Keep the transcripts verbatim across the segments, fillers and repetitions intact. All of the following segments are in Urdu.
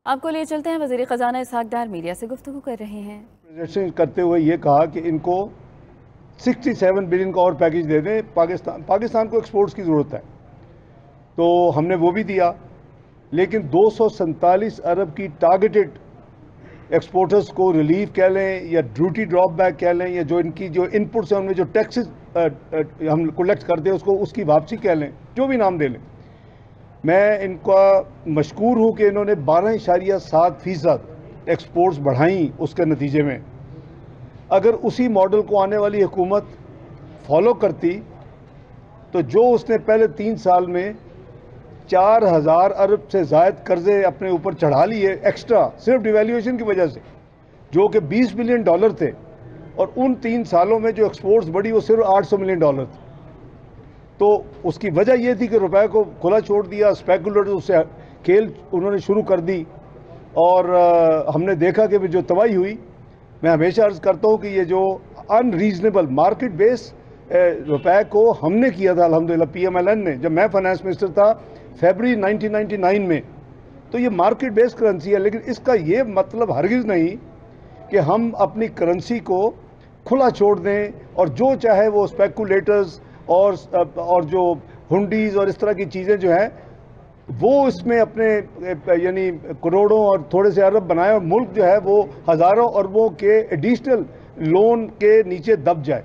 آپ کو لیے چلتے ہیں، وزیر خزانہ اسحاق ڈار میڈیا سے گفتگو کر رہے ہیں۔ پریزنٹیشن کرتے ہوئے یہ کہا کہ ان کو سکسٹی سیون بلین کا اور پیکیج دے دیں، پاکستان پاکستان کو ایکسپورٹس کی ضرورت ہے، تو ہم نے وہ بھی دیا، لیکن دو سو سینتالیس ارب کی ٹارگیٹڈ ایکسپورٹرز کو ریلیف کہہ لیں یا ڈیوٹی ڈراپ بیک کہہ لیں، یا جو ان کی جو ان پٹس ہیں ان میں جو ٹیکسز ہم کلیکٹ کرتے ہیں اس کو اس کی واپسی کہہ لیں، جو بھی نام دے لیں۔ میں ان کا مشکور ہوں کہ انہوں نے بارہ اشاریہ سات فیصد ایکسپورٹس بڑھائیں اس کے نتیجے میں۔ اگر اسی ماڈل کو آنے والی حکومت فالو کرتی تو جو اس نے پہلے تین سال میں چار ہزار ارب سے زائد قرضے اپنے اوپر چڑھا لیے ایکسٹرا صرف ڈیویلیویشن کی وجہ سے، جو کہ بیس بلین ڈالر تھے، اور ان تین سالوں میں جو ایکسپورٹس بڑھی وہ صرف آٹھ سو ملین ڈالر تھے، تو اس کی وجہ یہ تھی کہ روپے کو کھلا چھوڑ دیا، اسپیکولیٹر اس سے کھیل انہوں نے شروع کر دی، اور ہم نے دیکھا کہ جو تباہی ہوئی۔ میں ہمیشہ عرض کرتا ہوں کہ یہ جو ان ریزنیبل مارکیٹ بیس روپے کو ہم نے کیا تھا الحمدللہ پی ایم ایل این نے، جب میں فائنانس منسٹر تھا فیبری نائنٹین نائنٹی نائن میں، تو یہ مارکیٹ بیس کرنسی ہے، لیکن اس کا یہ مطلب ہرگز نہیں کہ ہم اپنی کرنسی کو کھلا چھوڑ دیں اور جو چاہے وہ اسپیکولیٹرز اور اور جو ہنڈیز اور اس طرح کی چیزیں جو ہیں وہ اس میں اپنے یعنی کروڑوں اور تھوڑے سے ارب بنائے، اور ملک جو ہے وہ ہزاروں اربوں کے ایڈیشنل لون کے نیچے دب جائے۔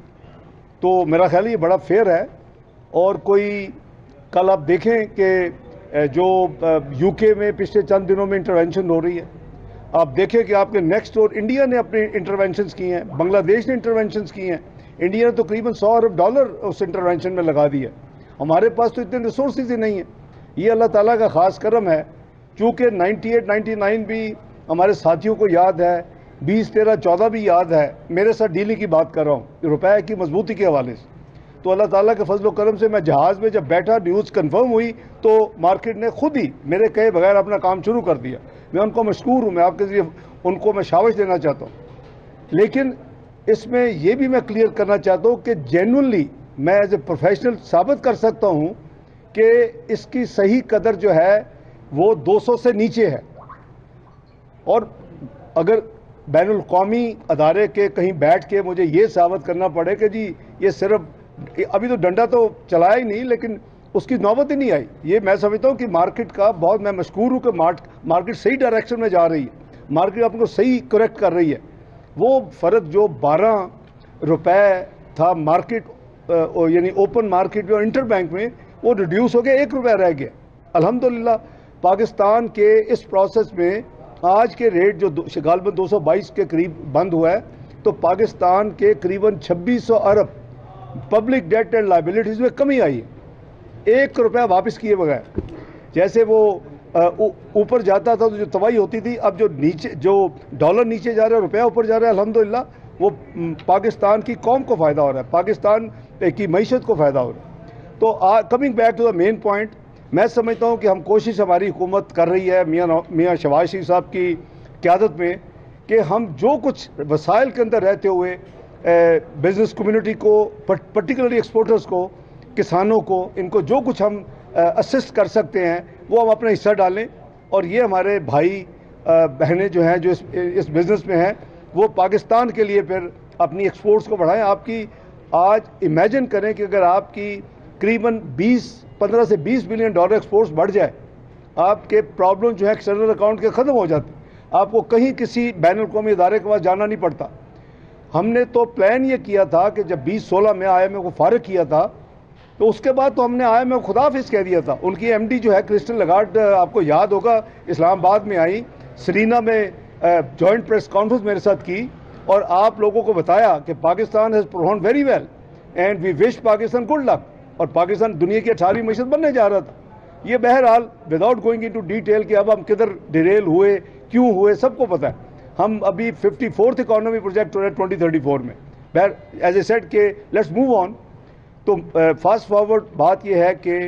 تو میرا خیال ہے یہ بڑا فیئر ہے، اور کوئی کل آپ دیکھیں کہ جو یو کے میں پچھلے چند دنوں میں انٹرونشن ہو رہی ہے، آپ دیکھیں کہ آپ کے نیکسٹ ڈور انڈیا نے اپنے انٹرونشنز کی ہیں، بنگلہ دیش نے انٹرونشنز کی ہیں، انڈیا نے تو تقریباً سو ارب ڈالر اس انٹرونشن میں لگا دیا۔ ہمارے پاس تو اتنے ریسورسز ہی نہیں ہیں، یہ اللہ تعالیٰ کا خاص کرم ہے۔ چونکہ نائنٹی ایٹ نائنٹی نائن بھی ہمارے ساتھیوں کو یاد ہے، بیس تیرہ چودہ بھی یاد ہے، میرے ساتھ ڈیلنگ کی بات کر رہا ہوں روپے کی مضبوطی کے حوالے سے، تو اللہ تعالیٰ کے فضل و کرم سے میں جہاز میں جب بیٹھا نیوز کنفرم ہوئی تو مارکیٹ نے خود ہی میرے کہے بغیر اپنا کام شروع کر دیا۔ میں ان کو مشکور ہوں، میں آپ کے ذریعے ان کو میں شاباش دینا چاہتا ہوں، لیکن اس میں یہ بھی میں کلیئر کرنا چاہتا ہوں کہ جینوئنلی میں ایز اے پروفیشنل ثابت کر سکتا ہوں کہ اس کی صحیح قدر جو ہے وہ دو سو سے نیچے ہے، اور اگر بین الاقوامی ادارے کے کہیں بیٹھ کے مجھے یہ ثابت کرنا پڑے کہ جی یہ صرف ابھی تو ڈنڈا تو چلایا ہی نہیں لیکن اس کی نوبت ہی نہیں آئی، یہ میں سمجھتا ہوں کہ مارکیٹ کا بہت میں مشکور ہوں کہ مارکیٹ صحیح ڈائریکشن میں جا رہی ہے، مارکیٹ اپنے کو صحیح کریکٹ کر رہی ہے۔ وہ فرق جو بارہ روپے تھا مارکیٹ یعنی اوپن مارکیٹ میں اور انٹر بینک میں، وہ ریڈیوس ہو گیا، ایک روپے رہ گیا۔ الحمدللہ پاکستان کے اس پروسیس میں آج کے ریٹ جو غالباً دو سو بائیس کے قریب بند ہوا ہے، تو پاکستان کے قریباً چھبیس سو ارب پبلک ڈیٹ اینڈ لائبلٹیز میں کمی آئی ہے، ایک روپیہ واپس کیے بغیر۔ جیسے وہ اوپر جاتا تھا تو جو تباہی ہوتی تھی، اب جو نیچے جو ڈالر نیچے جا رہا ہے روپیہ اوپر جا رہا ہے، الحمدللہ وہ پاکستان کی قوم کو فائدہ ہو رہا ہے، پاکستان کی معیشت کو فائدہ ہو رہا ہے۔ تو coming back to the main point, میں سمجھتا ہوں کہ ہم کوشش ہماری حکومت کر رہی ہے میاں میاں شہباز شریف صاحب کی قیادت میں کہ ہم جو کچھ وسائل کے اندر رہتے ہوئے بزنس کمیونٹی کو، پرٹیکولرلی ایکسپورٹرز کو، کسانوں کو، ان کو جو کچھ ہم اسسٹ کر سکتے ہیں وہ ہم اپنا حصہ ڈالیں، اور یہ ہمارے بھائی بہنیں جو ہیں جو اس اس بزنس میں ہیں وہ پاکستان کے لیے پھر اپنی ایکسپورٹس کو بڑھائیں۔ آپ کی آج امیجن کریں کہ اگر آپ کی قریباً بیس پندرہ سے بیس بلین ڈالر ایکسپورٹس بڑھ جائے، آپ کے پرابلم جو ہے ایکسٹرنل اکاؤنٹ کے ختم ہو جاتے، آپ کو کہیں کسی بین الاقوامی ادارے کے پاس جانا نہیں پڑتا۔ ہم نے تو پلان یہ کیا تھا کہ جب بیس سولہ میں آئی ایم ایف کو فارغ کیا تھا تو اس کے بعد تو ہم نے آئی ایم ایف کو خدا حافظ کہہ دیا تھا۔ ان کی ایم ڈی جو ہے کرسٹن لگارڈ، آپ کو یاد ہوگا اسلام آباد میں آئی، سرینا میں جوائنٹ پریس کانفرنس میرے ساتھ کی، اور آپ لوگوں کو بتایا کہ Pakistan has performed very well and we wish Pakistan good luck, اور پاکستان دنیا کی اٹھارہویں معیشت بننے جا رہا تھا۔ یہ بہرحال وداؤٹ گوئنگ انٹو ڈیٹیل کہ اب ہم کدھر ڈیریل ہوئے، کیوں ہوئے، سب کو پتہ ہے۔ ہم ابھی ففٹی فورتھ اکانومی پروجیکٹ ہو رہا ہے ٹوئنٹی تھرٹی فور میں، بہر ایز اے سیٹ کہ لیٹس موو آن۔ تو فاسٹ فارورڈ بات یہ ہے کہ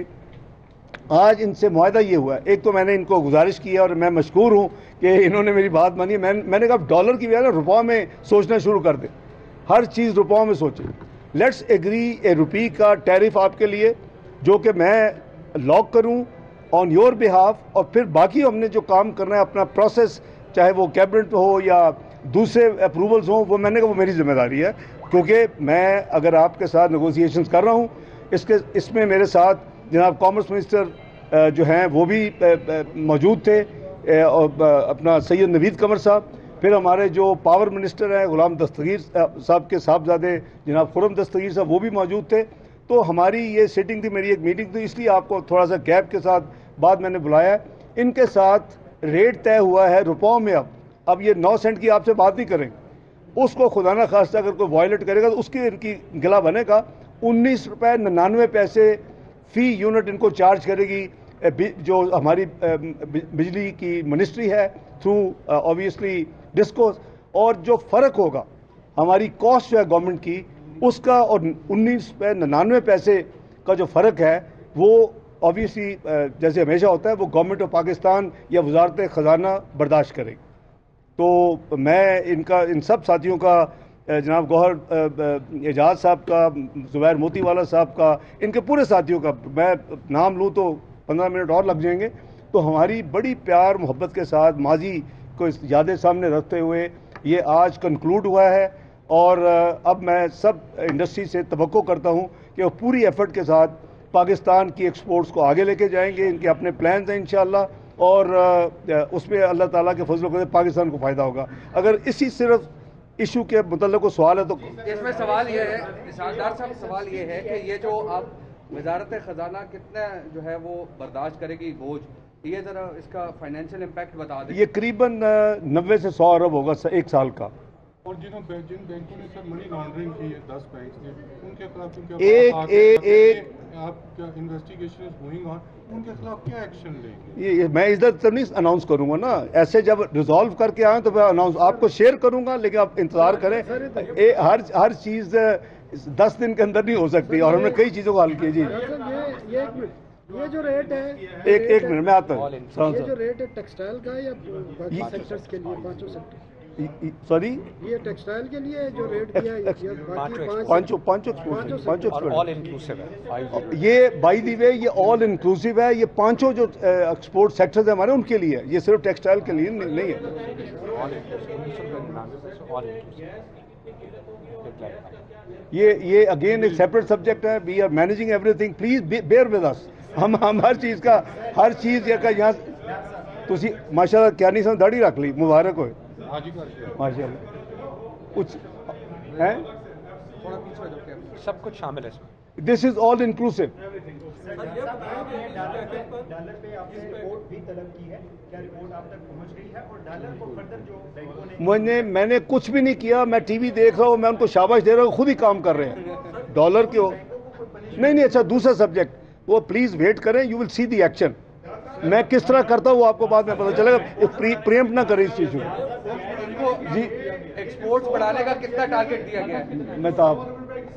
آج ان سے معاہدہ یہ ہوا ہے، ایک تو میں نے ان کو گزارش کی ہے اور میں مشکور ہوں کہ انہوں نے میری بات مانی ہے، میں نے کہا ڈالر کی بجائے روپے میں سوچنا شروع کر دیں، ہر چیز روپوں میں سوچیں۔ لیٹس ایگری اے روپی کا ٹیرف آپ کے لیے جو کہ میں لاک کروں آن یور بہاف, اور پھر باقی ہم نے جو کام کرنا ہے اپنا پروسیس, چاہے وہ کیبنٹ ہو یا دوسرے اپروولز ہوں, وہ میں نے کہا وہ میری ذمہ داری ہے, کیونکہ میں اگر آپ کے ساتھ نیگوسیشنز کر رہا ہوں, اس کے اس میں میرے ساتھ جناب کامرس منسٹر جو ہیں وہ بھی موجود تھے, اپنا سید نوید قمر صاحب, پھر ہمارے جو پاور منسٹر ہیں غلام دستگیر صاحب کے صاحبزادے جناب خرم دستگیر صاحب, وہ بھی موجود تھے. تو ہماری یہ سیٹنگ تھی, میری ایک میٹنگ تھی, اس لیے آپ کو تھوڑا سا گیپ کے ساتھ بعد میں نے بلایا ہے. ان کے ساتھ ریٹ طے ہوا ہے روپوں میں. اب اب یہ نو سینٹ کی آپ سے بات نہیں کریں, اس کو خدا نہ خواستہ اگر کوئی وائلیٹ کرے گا تو اس کی ان کی گلا بنے گا. انیس روپے ننانوے پیسے فی یونٹ ان کو چارج کرے گی جو ہماری بجلی کی منسٹری ہے تھرو اوبیسلی ڈسکوز, اور جو فرق ہوگا ہماری کاسٹ جو ہے گورنمنٹ کی اس کا اور انیس روپے ننانوے پیسے کا جو فرق ہے وہ اوبیسلی جیسے ہمیشہ ہوتا ہے وہ گورنمنٹ آف پاکستان یا وزارت خزانہ برداشت کرے گی. تو میں ان کا ان سب ساتھیوں کا, جناب گوہر اعجاز صاحب کا, زبیر موتی والا صاحب کا, ان کے پورے ساتھیوں کا میں نام لوں تو پندرہ منٹ اور لگ جائیں گے. تو ہماری بڑی پیار محبت کے ساتھ ماضی کو یادیں سامنے رکھتے ہوئے یہ آج کنکلوڈ ہوا ہے, اور اب میں سب انڈسٹری سے توقع کرتا ہوں کہ وہ پوری ایفرٹ کے ساتھ پاکستان کی ایکسپورٹس کو آگے لے کے جائیں گے. ان کے اپنے پلانز ہیں انشاءاللہ, اور اس میں اللہ تعالیٰ کے فضل و کرم سے پاکستان کو فائدہ ہوگا. اگر اسی صرف ایشو کے متعلق کو سوال ہے تو اس میں سوال یہ ہے اسحاق صاحب, سوال یہ ہے کہ یہ جو آپ وزارت خزانہ کتنا جو ہے وہ برداشت کرے گی بوجھ, یہ ذرا اس کا فائنینشیل امپیکٹ بتا دیں. یہ قریباً نوے سے سو ارب ہوگا ایک سال کا. اور جنہوں جن بینکوں نے سر منی لانڈرنگ کی ہے, دس بینکس نے, ان کے خلاف ایک ایک ایک آپ کیا انویسٹیگیشن از گوئنگ آن, ان کے خلاف کیا ایکشن لیں گے؟ یہ میں ادھر تو نہیں اناؤنس کروں گا نا, ایسے جب ریزالو کر کے آئیں تو میں اناؤنس آپ کو شیئر کروں گا, لیکن آپ انتظار کریں. ہر ہر چیز دس دن کے اندر نہیں ہو سکتی, اور ہم نے کئی چیزوں کو حل کیا. جی یہ جو ریٹ ہے ایک ایک منٹ میں آتا ہوں. یہ جو ریٹ ہے ٹیکسٹائل کا یا باقی سیکٹرز کے لیے پانچوں سیکٹر, سوری یہ ٹیکسٹائل کے لیے جو ریٹ دیا ہے پانچوں پانچوں یہ بائی دی وے یہ آل انکلوسیو ہے. یہ پانچوں جو ایکسپورٹ سیکٹرز ہیں ہمارے ان کے لیے, یہ صرف ٹیکسٹائل کے لیے نہیں ہے. یہ یہ اگین ایک سیپریٹ سبجیکٹ ہے. We are managing everything, please bear with us. ہم ہم ہر چیز کا ہر چیز کا یہاں تسی ماشاء اللہ کیا نہیں سمجھ داڑھی رکھ لی, مبارک ہوئے ماشاء اللہ. کچھ ہے سب کچھ شامل ہے. This is all inclusive. میں نے میں نے کچھ بھی نہیں کیا, میں ٹی وی دیکھ رہا ہوں, میں ان کو شاباش دے رہا ہوں, خود ہی کام کر رہے ہیں. ڈالر کے ہو نہیں نہیں اچھا دوسرا سبجیکٹ, وہ پلیز ویٹ کریں, you will see the action. میں کس طرح کرتا ہوں وہ آپ کو بعد میں پتہ چلے گا. پریمپٹ نہ کریں اس چیز کو. جی ایکسپورٹس بڑھانے کا کتنا ٹارگیٹ دیا گیا ہے؟ میں تو آپ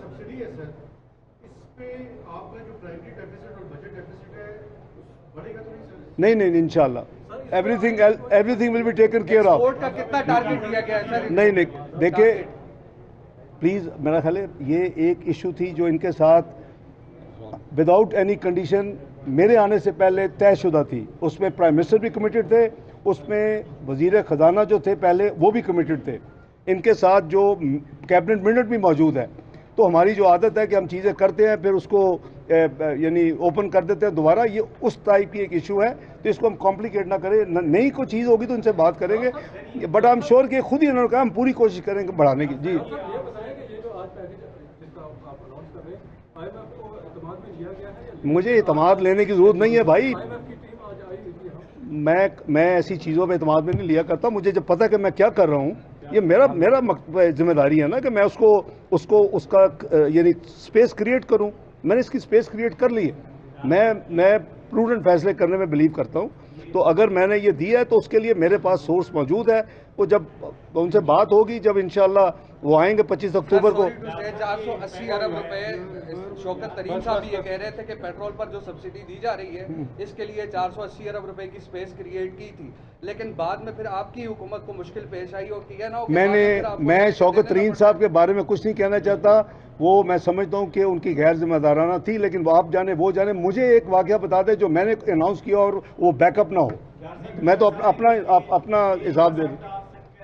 نہیں نہیں انشاءاللہ everything everything will be taken care of. Export کا کتنا ٹارگیٹ دیا گیا ہے سر؟ نہیں نہیں دیکھیں پلیز, میرا خیال ہے یہ ایک ایشو تھی جو ان کے ساتھ وداؤٹ اینی کنڈیشن میرے آنے سے پہلے طے شدہ تھی. اس میں پرائم منسٹر بھی کمیٹڈ تھے, اس میں وزیر خزانہ جو تھے پہلے وہ بھی کمیٹڈ تھے, ان کے ساتھ جو کیبنٹ منٹ بھی موجود ہے. تو ہماری جو عادت ہے کہ ہم چیزیں کرتے ہیں پھر اس کو یعنی اوپن کر دیتے ہیں دوبارہ, یہ اس ٹائپ کی ایک ایشو ہے, تو اس کو ہم کمپلیکیٹ نہ کریں. نئی کوئی چیز ہوگی تو ان سے بات کریں گے, بٹ آئی ایم شیور کہ خود ہی انہوں نے کہا ہم پوری کوشش کریں گے بڑھانے کی. جی مجھے اعتماد لینے کی ضرورت نہیں ہے بھائی, میں میں ایسی چیزوں پہ اعتماد میں نہیں لیا کرتا. مجھے جب پتہ کہ میں کیا کر رہا ہوں, یہ میرا میرا ذمہ داری ہے نا کہ میں اس کو اس کو اس کا یعنی سپیس کریٹ کروں. میں نے اس کی سپیس کریٹ کر لی ہے. میں میں پروڈنٹ فیصلے کرنے میں بلیو کرتا ہوں. تو اگر میں نے یہ دیا ہے تو اس کے لیے میرے پاس سورس موجود ہے, وہ جب ان سے بات ہوگی جب انشاءاللہ وہ آئیں گے پچیس اکتوبر کو. چار سو اسی ارب روپے شوکت ترین صاحب یہ کہہ رہے تھے کہ پیٹرول پر جو سبسڈی دی جا رہی ہے اس کے لیے چار سو اسی ارب روپے کی سپیس کریٹ کی تھی, لیکن بعد میں پھر آپ کی حکومت کو مشکل پیش آئی اور کیا نہ ہو. میں نے میں شوکت ترین صاحب کے بارے میں کچھ نہیں کہنا چاہتا, وہ میں سمجھتا ہوں کہ ان کی غیر ذمہ دارانہ تھی, لیکن وہ آپ جانے وہ جانے. مجھے ایک واقعہ بتا دیں جو میں نے اناؤنس کیا اور وہ بیک اپ نہ ہو. میں تو اپنا اپنا حساب دے دوں.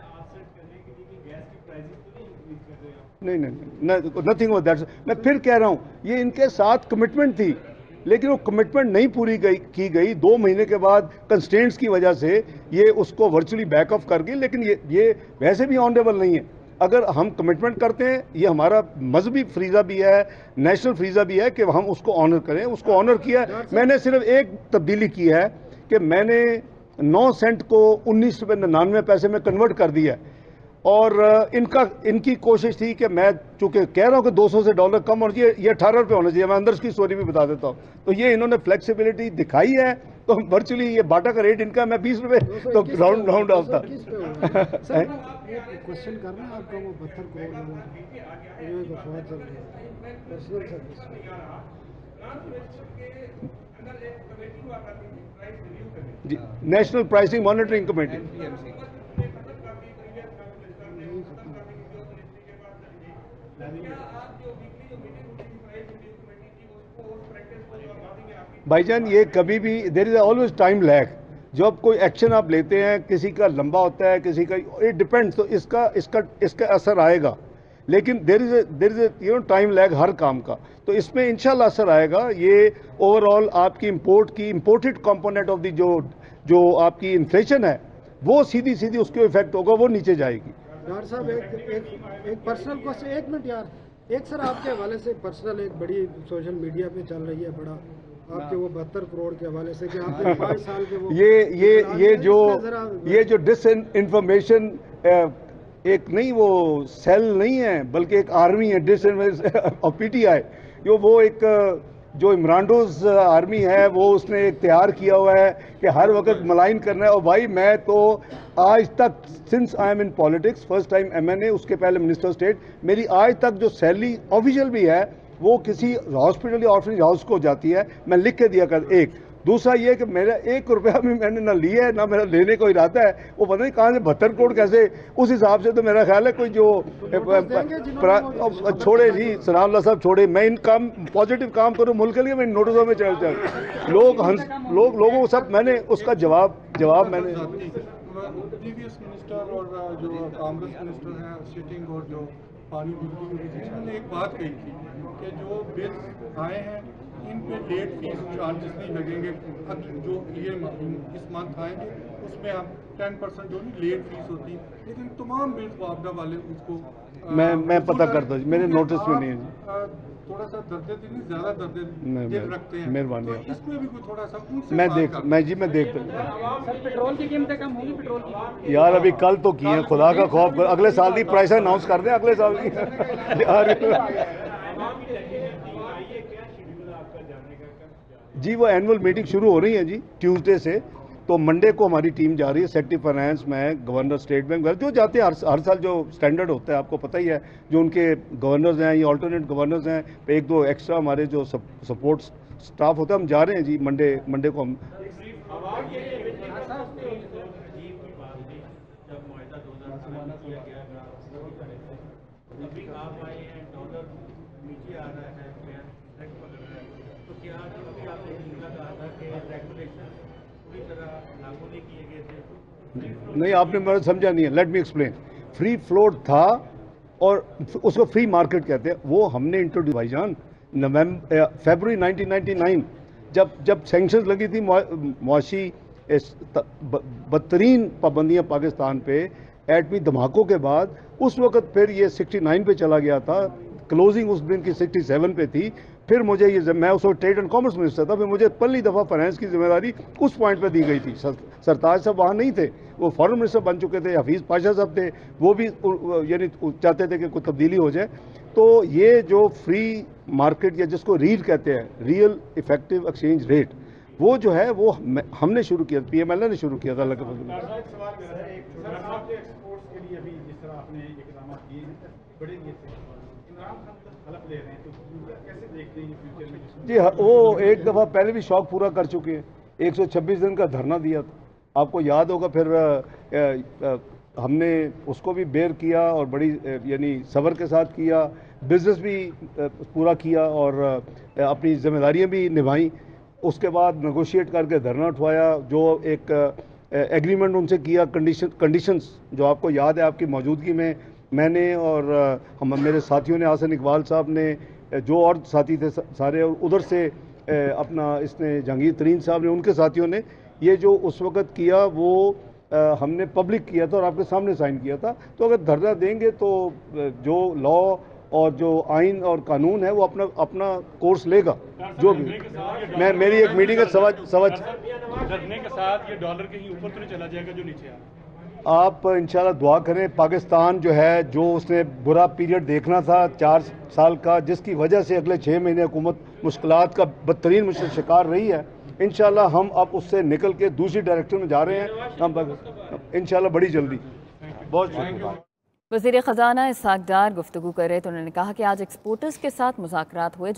نہیں نہیں نتھنگ آف دیٹ. میں پھر کہہ رہا ہوں یہ ان کے ساتھ کمٹمنٹ تھی, لیکن وہ کمٹمنٹ نہیں پوری کی گئی. دو مہینے کے بعد کنسٹرینٹس کی وجہ سے یہ اس کو ورچولی بیک اپ کر گئی, لیکن یہ یہ ویسے بھی آنریبل نہیں ہے. اگر ہم کمٹمنٹ کرتے ہیں, یہ ہمارا مذہبی فریضہ بھی ہے, نیشنل فریضہ بھی ہے کہ ہم اس کو آنر کریں. اس کو آنر کیا ہے. میں نے صرف ایک تبدیلی کی ہے کہ میں نے نو سینٹ کو انیس روپے ننانوے پیسے میں کنورٹ کر دیا ہے, اور ان کا ان کی کوشش تھی کہ میں چونکہ کہہ رہا ہوں کہ دو سو سے ڈالر کم اور یہ اٹھارہ روپے ہونا چاہیے. میں اندر کی سٹوری بھی بتا دیتا ہوں. تو یہ انہوں نے فلیکسیبلٹی دکھائی ہے, تو ورچولی یہ باٹا کا ریٹ ان کا میں بیس روپے تو راؤنڈ راؤنڈ آف تھا. کوشچن کر رہے ہیں آپ کو وہ بہتر جی نیشنل پرائسنگ مانیٹرنگ کمیٹی. بھائی جان یہ کبھی بھی there is always time lag. جب کوئی ایکشن آپ لیتے ہیں کسی کا لمبا ہوتا ہے, کسی کا اٹ ڈپینڈس, تو اس کا اس کا اس کا اثر آئے گا, لیکن there is a there is a you know time lag ہر کام کا. تو اس میں انشاءاللہ اثر آئے گا. یہ اوور آل آپ کی امپورٹ کی امپورٹڈ کمپوننٹ آف دی جو جو آپ کی انفلیشن ہے وہ سیدھی سیدھی اس کے افیکٹ ہوگا, وہ نیچے جائے گی. ڈاکٹر صاحب ایک پرسنل کوشچن, ایک منٹ یار, ایک سر آپ کے حوالے سے پرسنل ایک بڑی سوشل میڈیا پہ چل رہی ہے بڑا آپ کے وہ بہتر کروڑ کے حوالے سے کہ آپ نے پانچ سال کے وہ یہ یہ یہ جو یہ جو ڈس انفارمیشن ایک نہیں وہ سیل نہیں ہے بلکہ ایک آرمی ہے ڈس پی ٹی آئی, جو وہ ایک جو عمرانڈوز آرمی ہے وہ اس نے ایک تیار کیا ہوا ہے کہ ہر وقت ملائن کرنا ہے. اور بھائی میں تو آج تک since I am in politics, first time M N A, اس کے پہلے منسٹر اسٹیٹ, میری آج تک جو سیلری آفیشیل بھی ہے وہ کسی ہاسپٹل یا آرفنیج ہاؤس کو جاتی ہے, میں لکھ کے دیا کر. ایک دوسرا یہ کہ میرا ایک روپیہ بھی میں نے نہ لیا ہے نہ میرا لینے کو ارادہ ہے. وہ پتہ نہیں کہاں سے بہتر کروڑ کیسے, اس حساب سے تو میرا خیال ہے کوئی جو چھوڑے جی ثناء اللہ صاحب چھوڑے, میں ان کام پازیٹیو کام کروں ملک کے لیے, میں نوٹسوں میں چل چل لوگ ہنس لوگ لوگوں کو سب, میں نے اس کا جواب جواب میں نے پریویس منسٹر اور جو کانگریس منسٹر ہیں سٹنگ اور جو پانی بجلی کی انہوں نے ایک بات کہی تھی کہ جو بل آئے ہیں ان پہ لیٹ فیس چارجز نہیں لگیں گے. اب جو یہ اس منتھ آئیں گے اس میں ہم ٹین پرسینٹ جو نہیں لیٹ فیس ہوتی, لیکن تمام بلز معاوضہ والے اس کو میں میں پتہ کرتا ہوں, میرے نوٹس میں نہیں ہے. تھوڑا سا درد دل نہیں, زیادہ درد دل رکھتے ہیں, مہربانی, اس میں بھی کوئی تھوڑا سا ان سے میں دیکھ میں جی میں دیکھتا ہوں. سر پیٹرول کی قیمتیں کم ہوں گی, پیٹرول کی یار ابھی کل تو کی ہیں, خدا کا خوف کر, اگلے سال کی پرائس اناؤنس کر دیں اگلے سال کی. جی وہ اینول میٹنگ شروع ہو رہی ہے جی ٹیوزڈے سے, تو منڈے کو ہماری ٹیم جا رہی ہے. سیکٹری فائنانس میں گورنر اسٹیٹ بینک جو جاتے ہیں ہر سال جو اسٹینڈرڈ ہوتا ہے آپ کو پتہ ہی ہے, جو ان کے گورنرز ہیں یا آلٹرنیٹ گورنرز ہیں, ایک دو ایکسٹرا ہمارے جو سپورٹ سٹاف ہوتا ہے, ہم جا رہے ہیں جی منڈے منڈے کو ہم. نہیں آپ نے میں سمجھا نہیں ہے, let me explain. Free float تھا اور اس کو فری مارکیٹ کہتے ہیں, وہ ہم نے انٹروڈیوس بھائی جان November February nineteen ninety nine جب جب سینکشنز لگی تھی معاشی بدترین پابندیاں پاکستان پہ ایٹمی دھماکوں کے بعد, اس وقت پھر یہ سکسٹی نائن پہ چلا گیا تھا, کلوزنگ اس دن کی سکسٹی سیون پہ تھی. پھر مجھے یہ میں اس وقت ٹریڈ اینڈ کامرس منسٹر تھا, پھر مجھے پہلی دفعہ فائنانس کی ذمہ داری اس پوائنٹ پہ دی گئی تھی. سرتاج صاحب وہاں نہیں تھے, وہ فارن منسٹر بن چکے تھے. حفیظ پاشا صاحب تھے, وہ بھی یعنی چاہتے تھے کہ کوئی تبدیلی ہو جائے. تو یہ جو فری مارکیٹ یا جس کو ریل کہتے ہیں, ریئل افیکٹو ایکسچینج ریٹ, وہ جو ہے وہ ہم نے شروع کیا، پی ایم ایل اے نے شروع کیا تھا اللہ کے فضل سے۔ جی وہ ایک دفعہ پہلے بھی شوق پورا کر چکے ہیں، ایک سو چھبیس دن کا دھرنا دیا تھا، آپ کو یاد ہوگا، پھر ہم نے اس کو بھی بیئر کیا اور بڑی یعنی صبر کے ساتھ کیا، بزنس بھی پورا کیا اور اپنی ذمہ داریاں بھی نبھائیں، اس کے بعد نیگوشیٹ کر کے دھرنا اٹھوایا، جو ایک ایگریمنٹ ان سے کیا، کنڈیشن کنڈیشنز جو آپ کو یاد ہے آپ کی موجودگی میں میں نے اور ہم میرے ساتھیوں نے، حسن اقبال صاحب نے، جو اور ساتھی تھے سارے، اور ادھر سے اپنا اس نے جہانگیر ترین صاحب نے، ان کے ساتھیوں نے یہ جو اس وقت کیا وہ ہم نے پبلک کیا تھا اور آپ کے سامنے سائن کیا تھا۔ تو اگر دھرنا دیں گے تو جو لا اور جو آئین اور قانون ہے وہ اپنا اپنا کورس لے گا، جو بھی میں میری ایک میٹنگ ہے سوا سوا دھرنے کے ساتھ یہ ڈالر کہیں اوپر تو نہیں چلا جائے گا جو نیچے آ رہا ہے؟ آپ انشاءاللہ دعا کریں، پاکستان جو ہے جو اس نے برا پیریڈ دیکھنا تھا چار سال کا، جس کی وجہ سے اگلے چھ مہینے حکومت مشکلات کا بدترین شکار رہی ہے، انشاءاللہ ہم اب اس سے نکل کے دوسری ڈائریکشن میں جا رہے ہیں، ہم انشاءاللہ بڑی جلدی۔ بہت شکریہ۔ وزیر خزانہ اسحاق ڈار گفتگو کر رہے تو انہوں نے کہا کہ آج ایکسپورٹرز کے ساتھ مذاکرات ہوئے